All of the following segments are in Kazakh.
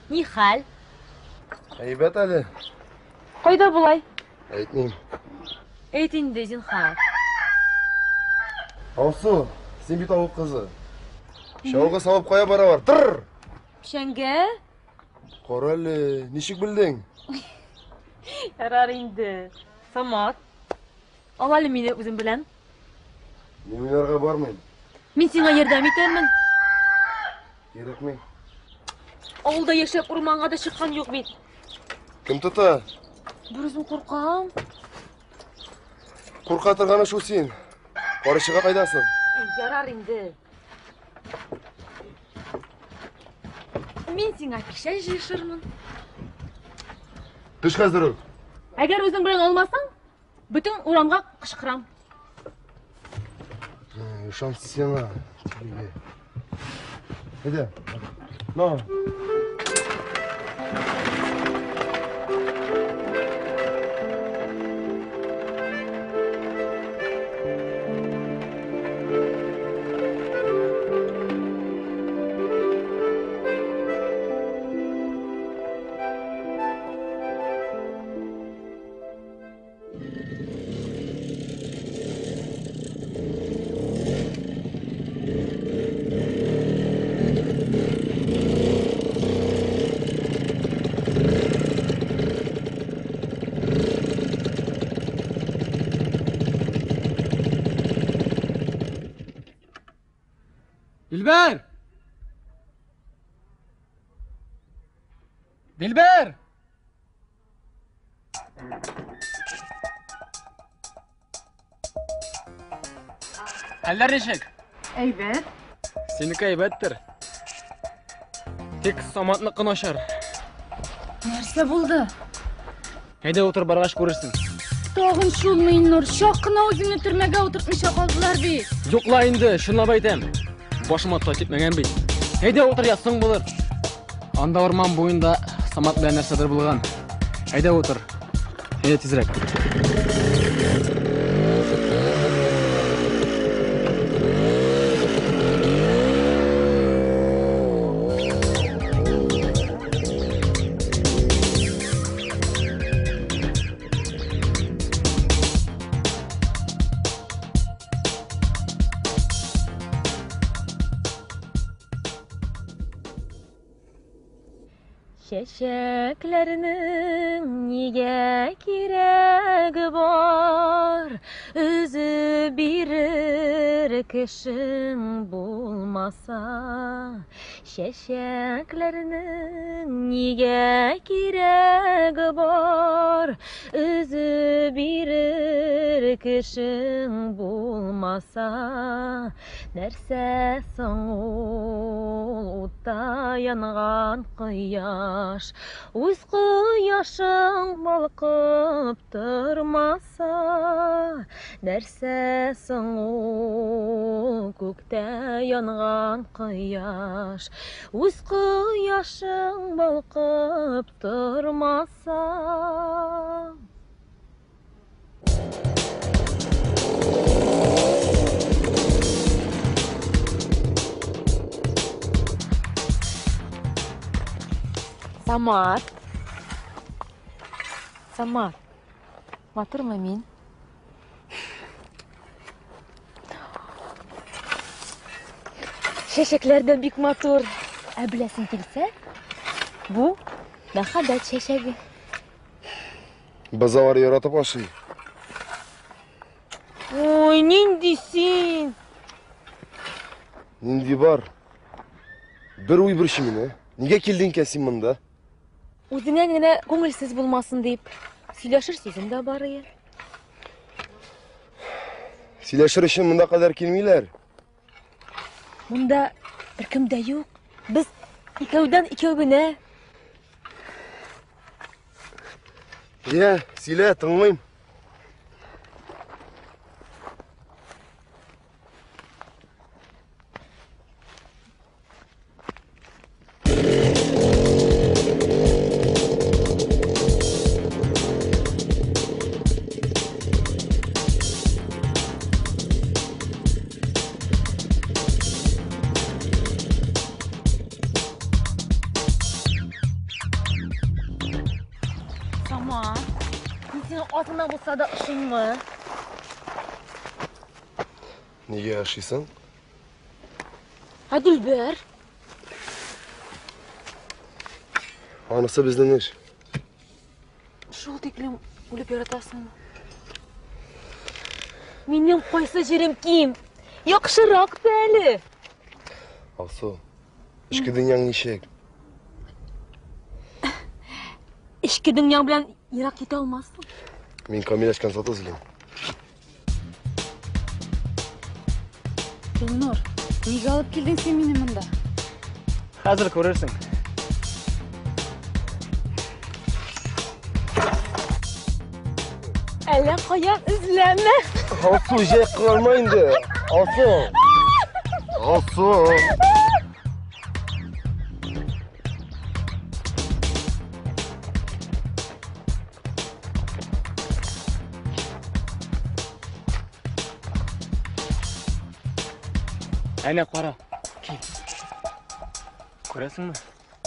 Не хал? Әйбәт әле. Қайда бұлай? Әйтмейм. Әйтінде зинхар. Алсу, сен бит ауыл қызы. Шауға сабап қоя бара бар. Тырр! Пішәнге? Қор әлі, нешік білдің? Ярар инде. Самат. Ал әлі мені өзім білән. Немеларға бармайым. Мен сеңа ярдәм итәрмен. Керекмей. Ауылда яшәп урманға да шыққан жоқ мен. Кім тұта? Бір өзім қорқам. Қорқа тұрғаны шу сен. Қарышыға қайдасың? Ярар инде. Мен сеңа пішән жишырмын. Түш қазір өл. Әгер өзің білән олмасаң, бүтін урамға қышқырам. Шанс сена. Әйді. На. Dilber! Dilber! Әлләр нешек? Әйбәт. Сенікі әйбәттір. Тек Саматнықы нашар. Нәрсе болды? Әйде отыр барғаш көрерсің. Тағын шул Мейнұр, шақына өзімні түрмеге отыртмыша қалдылар бейт. Жоқла енді, шынлап айтам. Башыма той тепмеген бейт. Әйде отыр ятсың болыр. Анда орман бойында Самат белән нәрседер булган. Әйде отыр. Әйде тизрәк. Çiçeklerinin niye kiregi var? Üzü birir kışın bulmasa. Çiçeklerinin niye kiregi var? Üzü birir kışın bulmasa. Нәрсә соң ул утта янған кояш, үз кояшың балкып тормаса. Нәрсә соң ул күктә янған кояш, үз кояшың балкып тормаса. Самат. Самат. Матурмы мин? Чәчәкләрдән бик матур. Ә беләсең килсә, бу мәхәббәт чәчәге. Базавар яратып ашый. Ой, нинди син? Нинди бар? Бір уй бір шиміне. Неге келдің кәсін мұнда? Үзеңә генә күңелсез булмасын дип, сөйләшер сүзем дә бар иде. Сөйләшер өчен мұнда кадәр килмиләр. Монда беркем дә юк. Без икәүдән икәү генә. Сөйлә, тыңлыйм. Samat, men seni otыңdan bo'lsa da ishingmi? Nega yashaysan? Ha Dilber. Anısı bizden iş. Шул тиклем үлеп яратасыңмы? Минем кайсы җирем ким? Яхшырак әле. Алсу, ішкі дөньяң нишек? Ишке дөньяң белән ерак китә алмассың. Мен камилашкан сат өзлейм. Гөлнур, нигә алып килдең син мине монда? Хәзер күрерсең. Әллә кая эзләмә. Алсу, жай кылма инде. Алсу. Алсу. Әне қара. Кел. Көресің ме?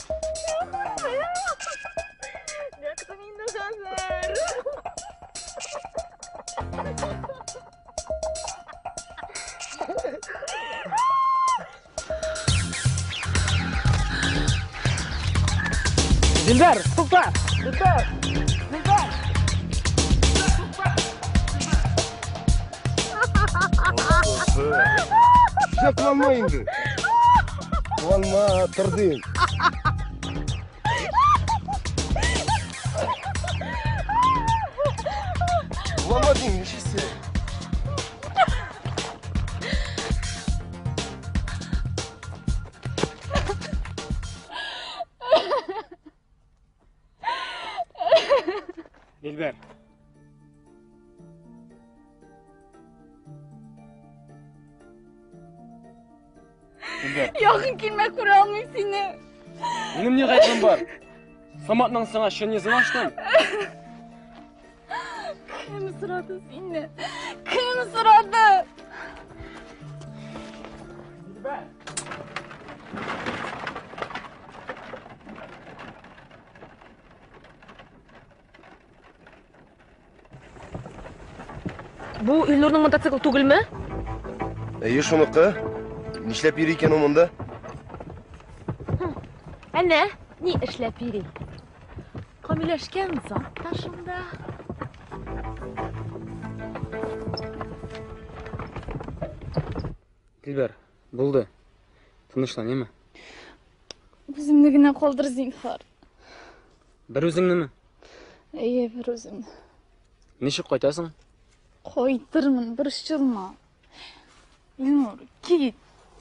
Dilber, topa! Dilber! Dilber! Алсу. Жай кылма инде. Кылма, тұрдың. Кылма дейм, нешесі? Dilber. Dilber. Якын килмә, күрә алмыйм сине. Benim ne kaybım var? Samat'la sana şen yazını açtım. Kim сұрады сине? Kim сұрады? Dilber. Бу Илнурның мотоцикл түгелме? Әйе шуныкі. Нишләп йөри икән ул монда? Әнә, ни эшләп йөри? Камиләшкән зат ташында. Dilber, buldu. Tınışlan, yeme. Өзімді генә қалдыр зинһар. Bir özünü mü? Әйе, бір өзімді. Nişik kaytasın? Қайтырмын, бір жылма. Илнур, кет.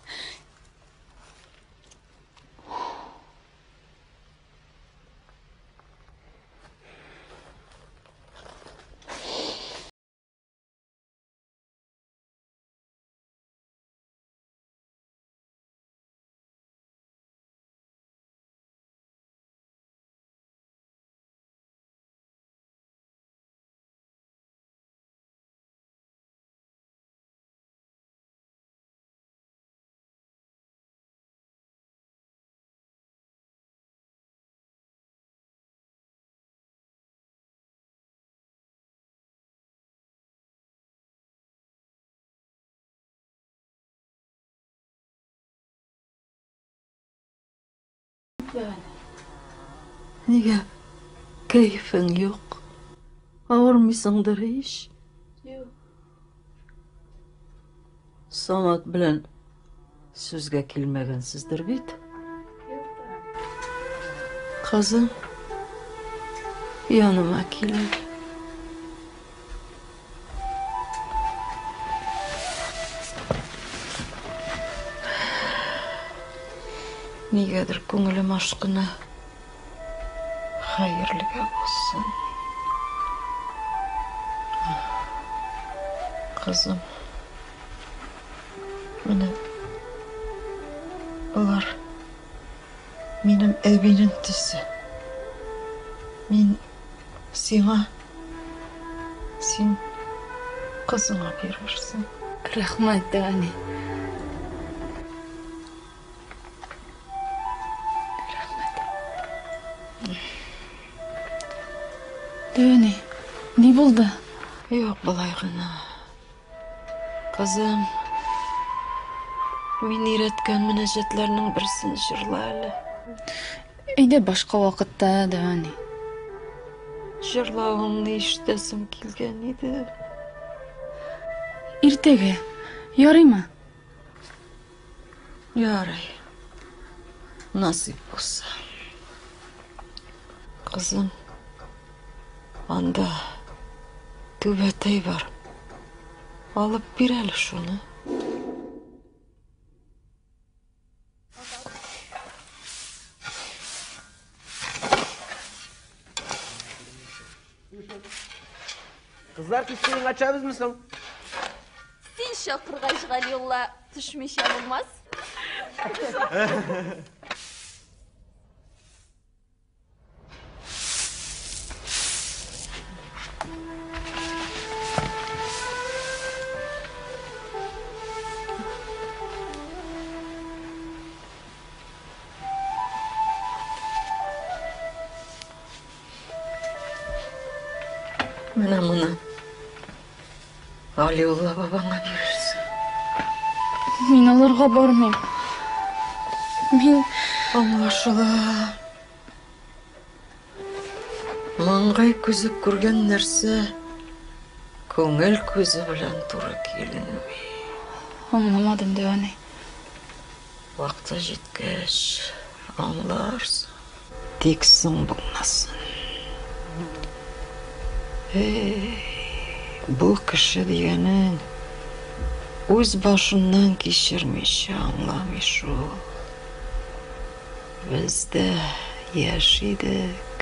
Nega keyfin yok? Ağırmısındır hiç? Yok. Samat bilen sözge kelmegensizdir bit. Kızım, yanıma gelin. Nigedir ko'nglim aşkına hayırlıga olsun. Kızım, bular benim evimin tisi. Men sana, sen kızına verirsin. Rahmat Dani. Дөне, не болды? Yok былай ғана. Қызым, мен үйреткен мінәжетлерінің бірсін жырла әлі. Әйде башқа вақытта, Дөне. Жырлауыңны ишетесім келген еді. Иртеге, ярый ма? Ярай. Насип болса. Қызым, анда түбәтей бар. Алып бир әлі шуны. Kızlar kişiyi açarız mısın? Sen şakırgaç Galiolla düşmüş olmaz. Мына мұны Алиолла бабаңа берерсің. Мен оларға бармайм. Мен... Аңлашыла. Маңғай көзіп көрген нәрсе көңіл көзі білән туры келінмей. Аңламадым, Дөне. Вақты жеткеш аңларсың. Тексің болмасын. Бұл кіші дегенің өз башынан кешірмеші аңламеш ол. Бізді яшидік.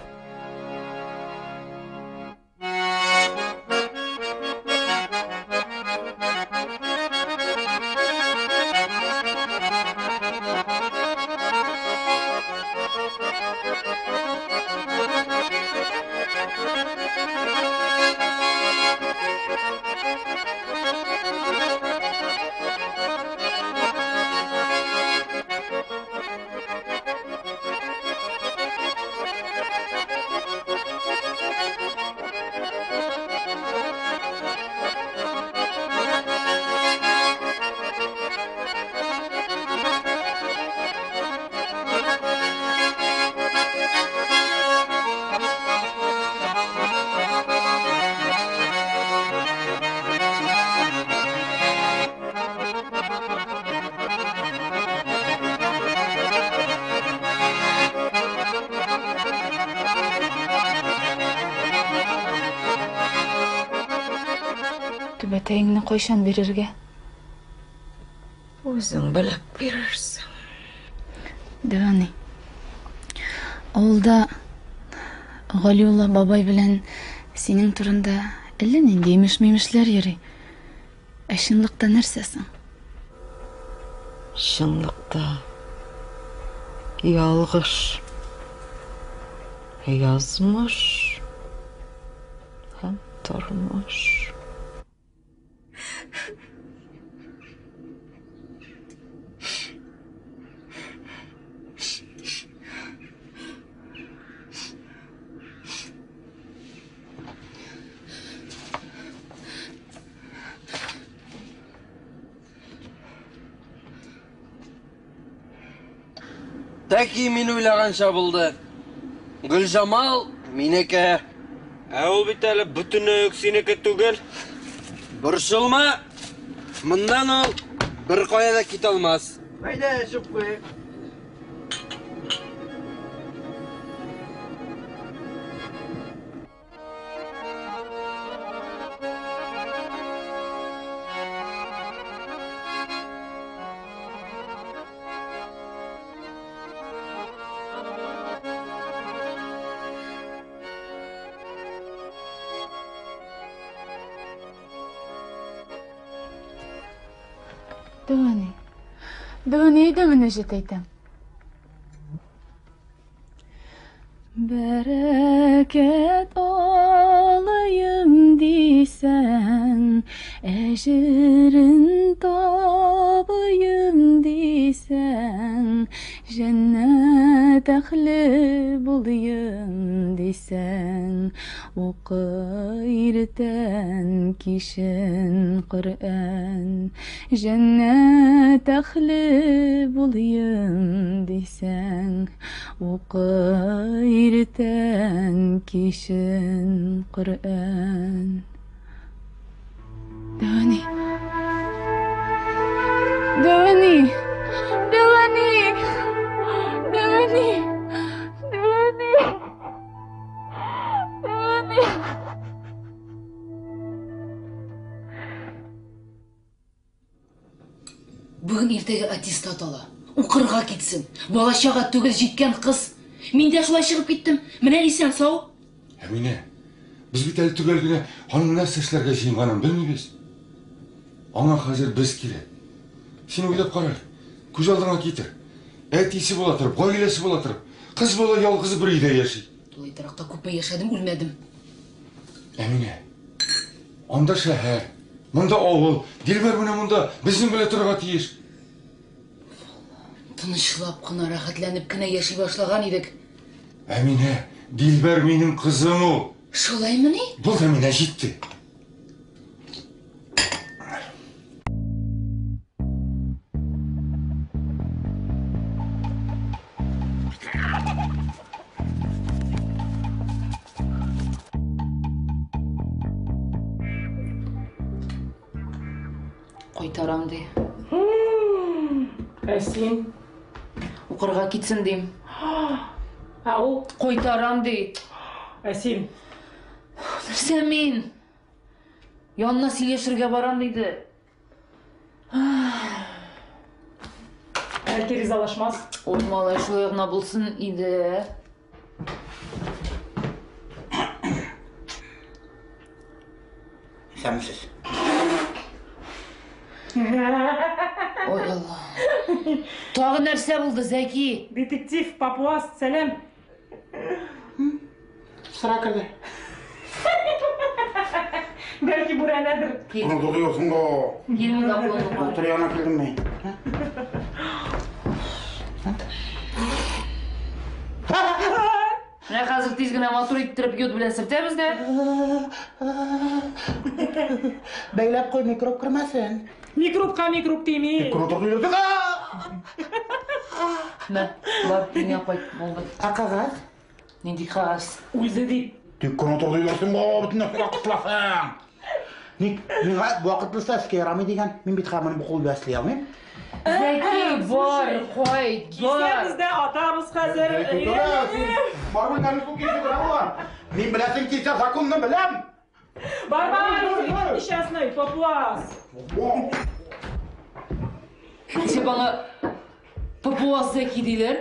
Түбәтәйіңні қойшан берерге. Өзің біліп берерсің. Дөне, ауылда Галиулла бабай белән синең турында әллә нинди имеш-мимешләр йөри. Ә чынлыкта нәрсәсең? Шынлықта ялғыш, язмыш һәм тормыш. Тәки мин уйлағанша булды. Гүлжамал минеке. Ә ул бит әле бөтенләй үк синеке түгел. Борчылма. Мондан ул бер кая да китә алмас. Haydi şıp koy. Дөне әйдә менә җит әйтәм. Бәрәкәт алайым дисәң, әҗерен табайым дисәң, җәннәт әхле булыйым дейсең, оқыртен кишин Құр'ан, жәннәт әхлі болайын дейсең, оқыртен кишин Құр'ан. Дәвәни! Дәвәни! Дәвәни! Дәвәни! Дәвәни! Дәвәни! Бүгін ертегі аттестат ала. Оқырға кетсін. Бала-шаға түгел жеткен қыз. Мен де шулай шығып кеттім. Міне исән сау. Әмине, біз бит әлі түгелгіне ханым нәрсешлерге жиынғанын білмейбіз. Аңа қазір біз келеді. Сен ойлап қарар. Көз алдыңа кетір. Әтесі бола тұрып, ғаилесі бола тұрып, қыз бола ялғыз бір үйде яши. Толай тарақта көппе яшадым, өлмәдім. Әмине, анда шәһәр, мұнда ауыл, Дилбәр міне мұнда біздің біле тұрға тиіш. Тынышлап қына, рахатланып кіне яши башлаған едік. Әмине, Дилбәр менің қызым ол. Шолай міне? Бұл да міне жетті. Қойтарам де. Әсин. Оқырға кетсін дейм. Ау. Қойтарам де. Әсин. Нәрсе мен? Янына сөйлесірге барам дейді. Әлке ризалашмас. Олмалай шойығына болсын иді. Сәмсіз. Ой Алла. Тағы нәрсе болды, Зәки? Детектив, папуас, сәлем. Sıra kірді. Бәлки бұл әнәдір. Bunu duyuyorsun da. Gelin kaplanı var. Otur yana kildin mi? Міне қазір тезгіне мотор иттіріп йод білен сіртеміз де. Beylep koy mikrop kırmasın. Микробқа микроб деймей. Mikrobu duyuyorsun da. Мә, барып дүния қойып болды. Қағаз. Нендей қағаз? Өзі дейді. Dükkana duyuyorsun da. Bütün nefsine kutlasın. Vakıtlı ses ki Rami degen. Min bit kamını bu kol besleyemem. Зәки, бар, қой, бар. Бізде атамыз қазір. Бар mı nerede su geçti var? Min bilesin ki zakonunu bilem. Бар, несчастный, папуас. Сен бана папуас Зәки дейлер.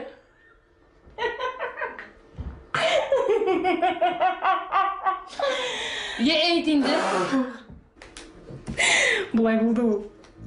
Әйт енді. Бұлай болды ол.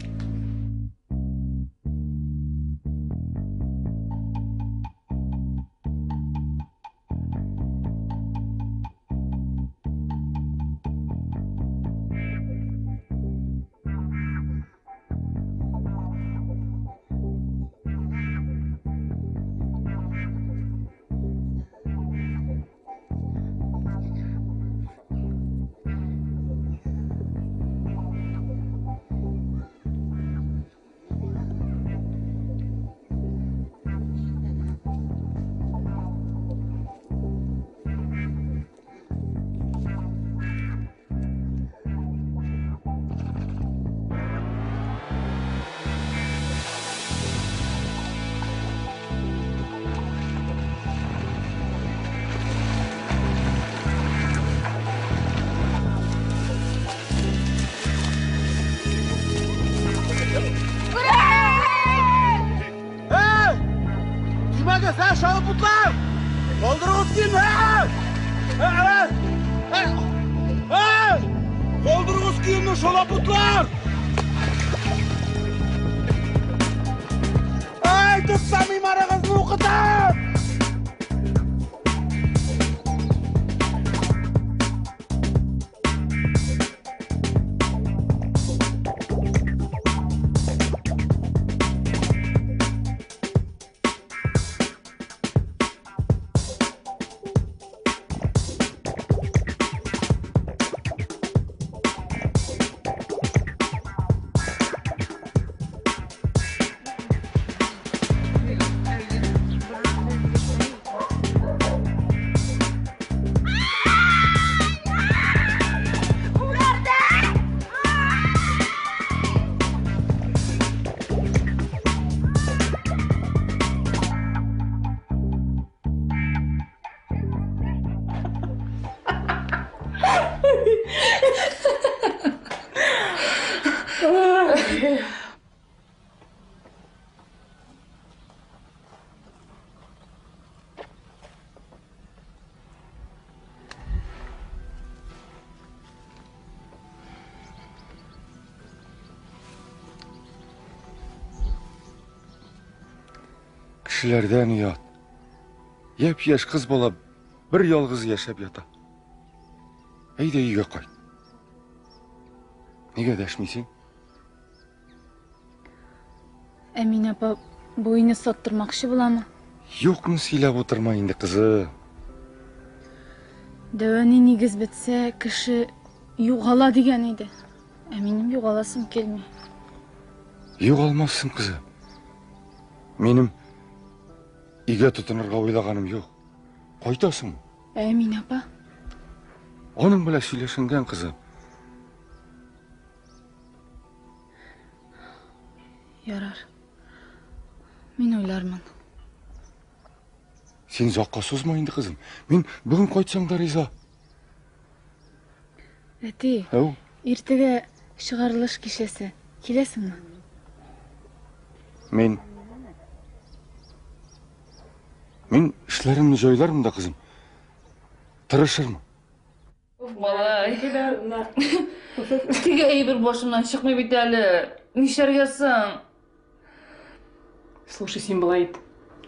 Sen şalaputlar! Doldurunuz kim ha? Doldurunuz kim şalaputlar! Ay tutsam imarınızı okutam! Кішілерден ұят. Еп-еш қыз бола бір ялғыз яшап ята. Әйде үйге қайт. Неге дәшмейсің? Әмин апа бойыны соттырмақшы боламы? Жоқны сыйлап отырма енді қызы. Дәуәне негіз бітсе, кіші юғала деген еді. Әминім юғаласым келмей. Юғалмассың қызы. Менің үйге тұтынырға ойлағаным жоқ. Қайтасың? Әмин апа. Оның біле сөйлесінген қызы. Ярар. Мен ойлармын. Сен заққа созмайынды қызым. Мен бүгін қайтсаң да риза. Әти, ертеге шығарылыш кешесі. Келесің ме? Мен ішлерімді жойлармын да қызым. Тырышырмын. Балай. Теге әйбір бошымнан шықмай бет әлі. Нишергесің? Слушай, сен былай ет.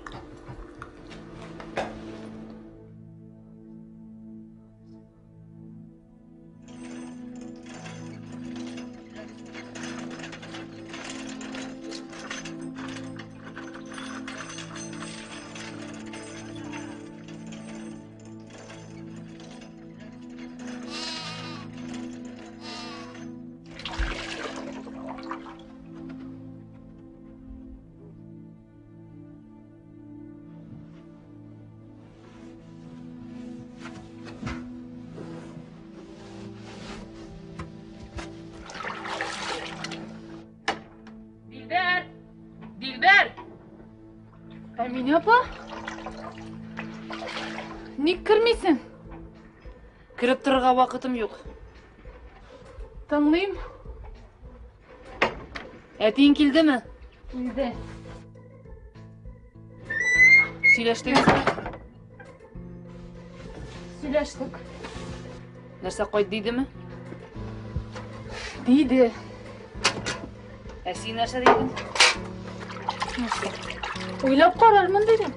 Dilber! Әмин апа? Ник кірмейсің? Кіріп тұрға вақытым жоқ. Таңлайым. Әтейін келді ме? Келді. Сөйлештіңіз бе? Сөйлештік. Нәрсе қойды дейді ме? Дейді. Әсі нәрсе дейдің? Ойлап қарармын дедім.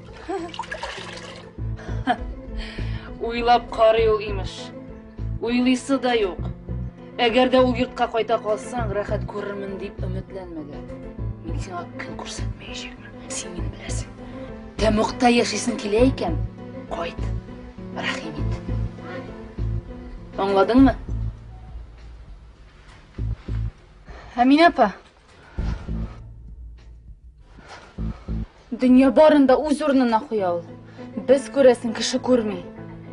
Ойлап қарай ол имеш. Ойлысы да жоқ. Әгер де ол йұртқа қайта қалсаң, рахат көрірмін деп үмітленмеді. Мен сенға күн көрсетмей жекмін. Сен мені білесің. Тәміқта яшайсың келе екен, қойт. Рахим ет. Аңладың ма? Әмин апа. Дүния барында өз орнына қоя ол. Біз көресін, кіші көрмей.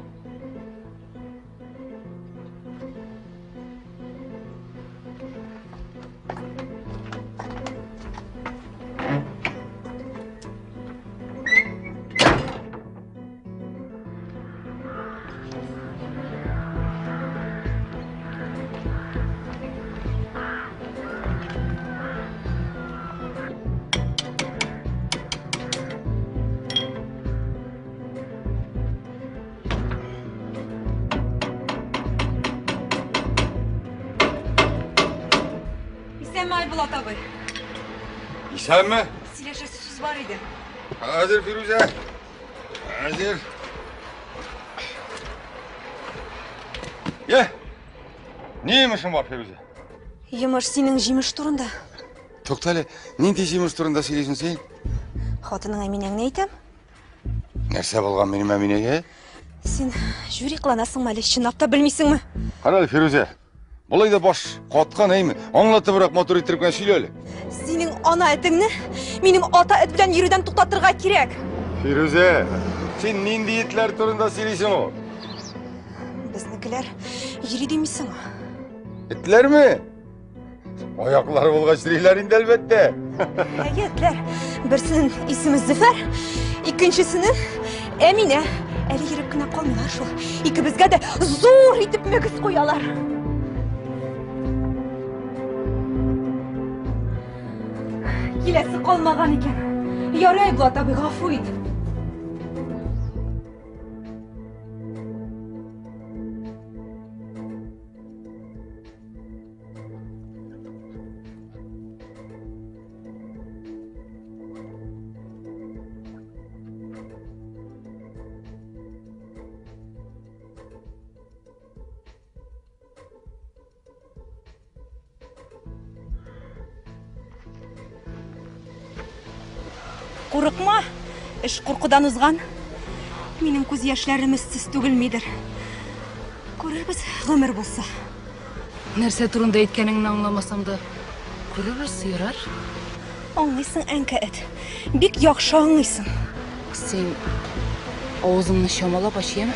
Aybulat abi. İsen mi? Sileşesiz var idi. Hazır Firuze. Hazır. Ye. Neymişin var Firuze? Yemir senin жеміш турында. Тоқтали, нендей жеміш турында сөйлейсің сен? Хатының Әминең не айтам? Нәрсе болған менің Әминеге? Сен жүре қыланасың мәлі, шынап та білмейсің ме? Қаралы Фирузе. Бұлай да баш қатқан әймін. Аңлаты бірақ мотор еттіріп кән сөйлелі. Сенің ана әтіңні менің ата әт білән еруден тоқтатырға керек. Фирузе, сен нендей етлер турында сөйлейсің о? Бізнікілер ері демейсің о? Етлер ме? Аяқлары болғаш дірейлер енді әлбетте. Етлер. Бірсінің исімі Зіфәр, екіншісінің Әмине. Әлі еріп кіна қалмайлар шол. Екі бізге де зор етіп мөгіз қоялар. Келесі қалмаған екен. Ярай Айбулат абай, ғафу ет. Курыкма, эш куркудан узган. Минем күз яшьләрем өстсез түгелмидер. Күрербез, гомер булса. Нәрсә турында әйткәнеңне аңламасам да, күрербез, ярар. Аңлыйсың, әнкәет. Бик яхшы аңлыйсың. Сен авызыңны чамалап ачыймы?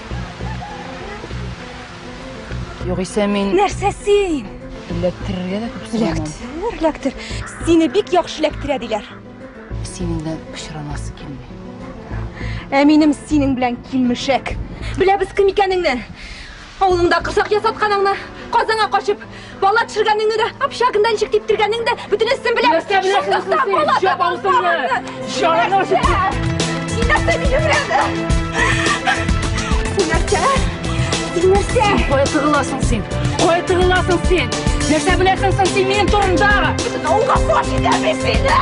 Югыйсә мин... Нәрсә син? Эләктерергә дә күп сорамам. Эләктер. Сине бик яхшы эләктерә диләр. Синеңдән пычранасы килми. Ә минем синең белән килмешәк. Беләбез кем икәнеңне. Авылыңда кырсак ясатканыңны, Казанга качып, бала төшергәнеңне дә, общагында ничек типтергәнеңне дә бөтенесен беләбез. Нәрсә беләсең син? Җап авызыңны. Җаның ачып. Син нәрсә беләсең? Син нәрсә? Син нәрсә? Кая тыгыласың син? Кая тыгыласың син? Нәрсә беләсең син минем турымда? Бөтен авылга фаш итәбез сине.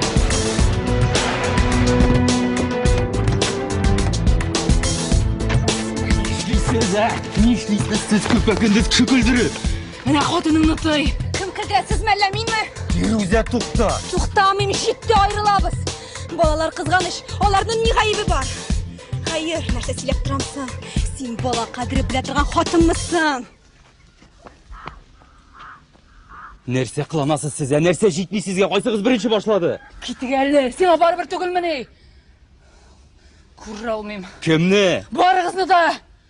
Ни эшлисез сез көпәкендез кешекөлдереп? Менә хатыныңны тый. Кем кергәнсез мәллә минме? Фирүзә, тукта. Туктамыйм, җитте, аерылабыз. Балалар кызганыч, аларның ни гаебе бар? Хәер, нәрсә сөйләп торамсың? Син бала кадере белә торган хатынмысың? Нәрсә кыланасыз сез? Нәрсә җитми сезгә? Кайсыгыз беренче башлады? Китик әле, сиңа барыбер түгелмени? Күрә алмыйм. Кемне? Барыгызны да.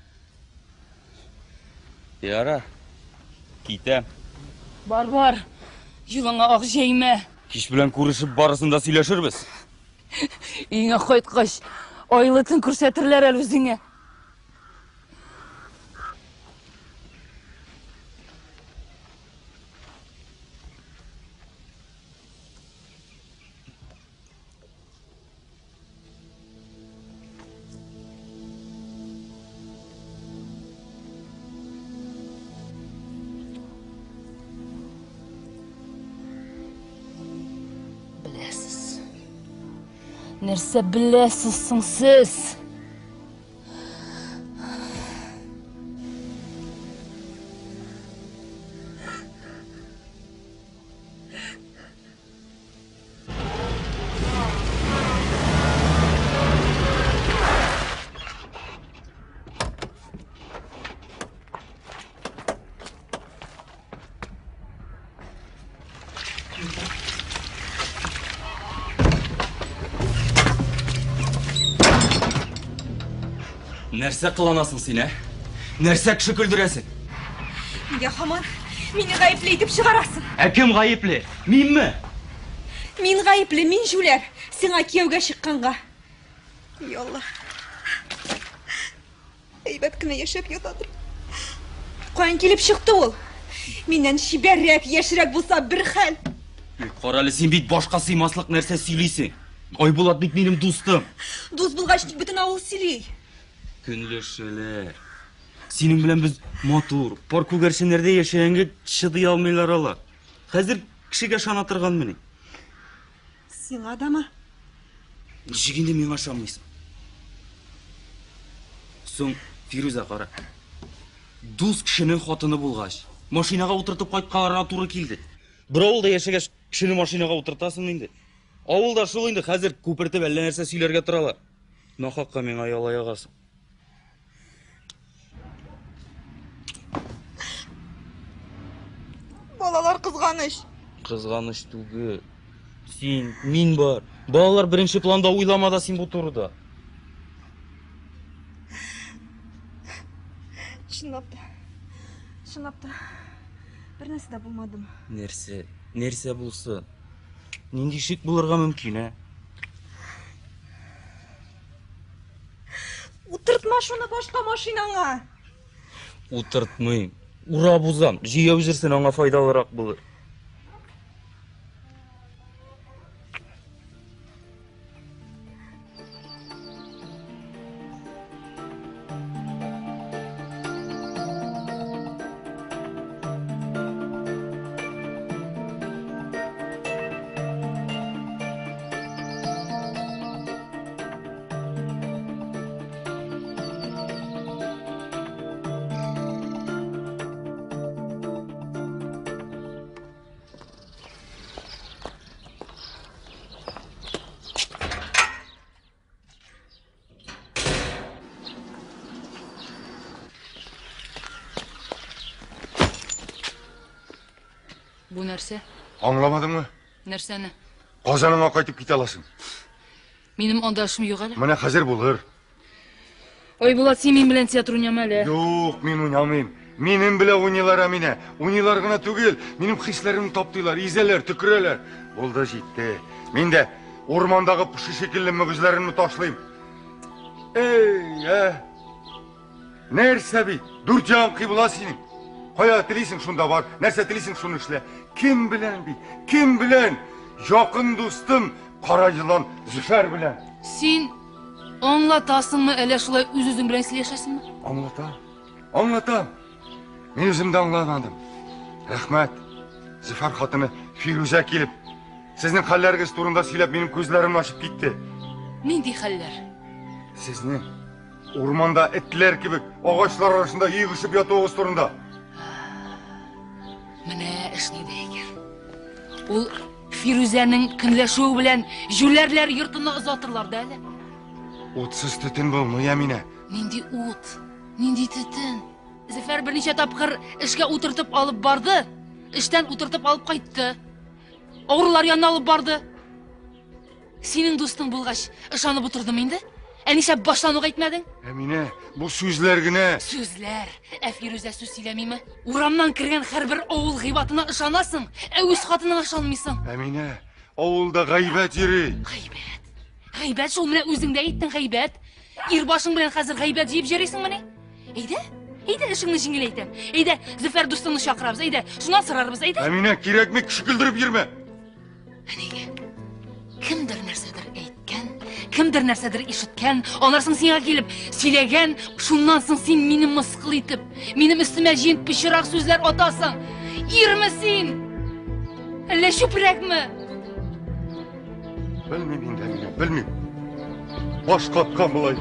Яра. Китәм. Бар. Юлыңа ак җәймә. Кич белән күрешеп барысын да сөйләшербез. Өеңә кайткач, айлытын күрсәтерләр әле үзеңә. Нәрсә беләсез соң сез? Нәрсә кыланасың син, ә? Нәрсә кеше көлдерәсең? Нигә һаман мине гаепле итеп чыгарасың? Ә кем гаепле? Минме? Мин гаепле, мин җүләр. Сиңа кияүгә чыкканга. Ялла. Әйбәт кенә яшәп ятадыр. Каян килеп чыкты ул? Миннән чибәррәк, яшьрәк булса бер хәл. Карале, син бит башка сыймаслык нәрсә сөйлисең. Айбулат бит минем дустым. Дус булгач ник бөтен авыл сөйли? Көнләшәләр. Синең белән без матур, пар күгәрченнәрдә яшәгәнгә чыдый алмыйлар алар. Хәзер кешегә шана торганмыни. Сиңа дамы? Ничек инде миңа ышанмыйсың? Соң, Фирүзә, кара. Дус кешенең хатыны булгач, машинага утыртып кайтканларга туры килде. Бер авылда яшәгәч, кешене машинага утыртасың инде. Авылда шул инде хәзер күпертеп әллә нәрсә сөйләргә торалар. Нахакка миңа яла ягасың. Балалар кызганыч. Кызганыч түгел. Син, мин бар. Балалар беренче планда уйламада син бу турыда. Чынлап та. Бер нәрсә дә булмадым. Нәрсә? Нәрсә булсын? Нинди шик булырга мөмкин, ә? Утыртма шуны башка машинаңа. Утыртмыйм. Урап узам. Җыяп җирсен, аңа файдалырак булыр. Бу нәрсә? Аңламадыңмы? Нәрсәне? Казаныңа кайтып ките аласың. Минем андашым юк әле. Менә хәзер булыр. Ой, Булат, син мин белән театр уйнама әле. Юк, мин уйнамыйм. Минем белән уйныйлар Әминә. Уйныйлар гына түгел, минем хисләремне таптыйлар, изәләр, төкерәләр. Булды, җитте. Мин дә урмандагы пышы шикелле мөгезләремне ташлыйм. Эй, нәрсә бит? Дүрт җан кыйбла синең. Кая телисең шунда бар, нәрсә телисең шуны эшлә. Кем белән бит? Кем белән? Якын дустым, Кара йылан Зөфәр белән. Син аңлатасыңмы, әле шулай үз-үзең белән сөйләшәсеңме? Аңлатам. Аңлатам. Мин үзем дә аңламадым. Рәхмәт. Зөфәр хатыны Фирүзә килеп, сезнең хәлләрегез турында сөйләп, минем күзләремне ачып китте. Нинди хәлләр? Сезнең урманда этләр кебек агачлар арасында йөгешеп ятуыгыз турында. Менә эш нидә икән? Ул Фирүзәнең көнләшүе белән җүләрләр йортына озатырлар да әле. Утсыз төтен булмый, Әминә. Нинди ут? Нинди төтен? Зөфәр берничә тапкыр эшкә утыртып алып барды. Эштән утыртып алып кайтты. Авырлар янына алып барды. Синең дустың булгач, ышанып утырдым инде. Нишләп баштан ук әйтмәдең? Әминә, бу сүзләр генә. Сүзләр. Фирүзә сүз сөйләмиме? Урамнан кергән һәрбер авыл гыйбатына ышанасың, үз хатыныңа ышанмыйсың. Әминә, авылда гайбәт йөри. Гайбәт. Гайбәт шул менә үзең дә әйттең, гайбәт. Ир башың белән хәзер гайбәт җыеп йөрисеңме? Әйдә? Әйдә, эшеңне җиңеләйтәм. Әйдә, Зөфәр дустыңны чакырабыз, әйдә. Шуннан сорарбыз, әйдә. Әминә, кирәкме кеше көлдереп йөрмә. Кемдер нәрсәдер әйткән, кемдер нәрсәдер ишеткән, анарсын сиңа килеп сөйләгән, шуннан соң син мине мыскыл итеп, минем өстемә җыен пычрак сүзләр атасың. Ирме син? Әллә чүпрәкме? Белмим инде, Әминә, белмим. Баш каткан булай.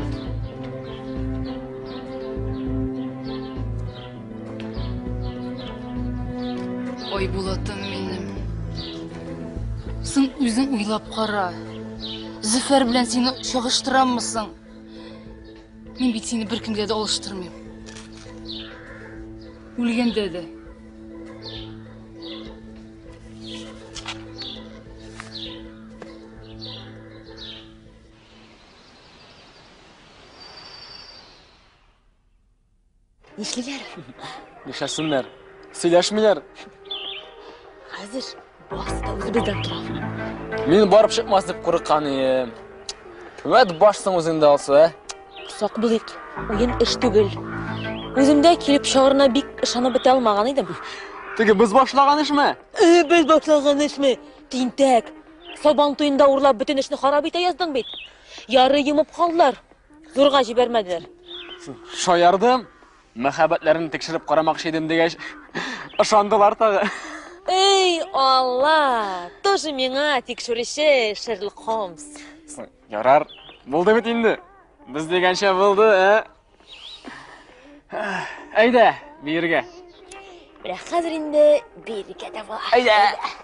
Ой, Булатым минем. Син үзең уйлап кара. Зөфәр белән сине чагыштыраммысың? Мин бит сине беркемгә дә алыштырмыйм. Үлгәндә дә. Нишлиләр? Нишләсеннәр? Сөйләшмиләр. Хәзер баста үзебездән тора. Мин барып чыкмас дип курыккан идем. Вәт башсың үзеңдә алса, Сак булыйк. Уен эш түгел. Үземдә килеп чыгарына бик ышанып бетә алмаган идем. Теге без башлаган эшме? Без башлаган эшме? Тинтәк. Сабан туенда урлап бөтен эшне харап итә яздың бит. Яры йомып калдылар. Зурга җибәрмәделәр. Шаярдым. Мәхәббәтләрен тикшереп карамакчы идем дигәч, ышандылар тагы. Эй, Алла! Тоже миңа тикшерүче Шерлок Холмс. Ярар, булды бит инде. Без дигәнчә булды, Әйдә, биргә. Менә хәзер инде биргә дә була. Әйдә.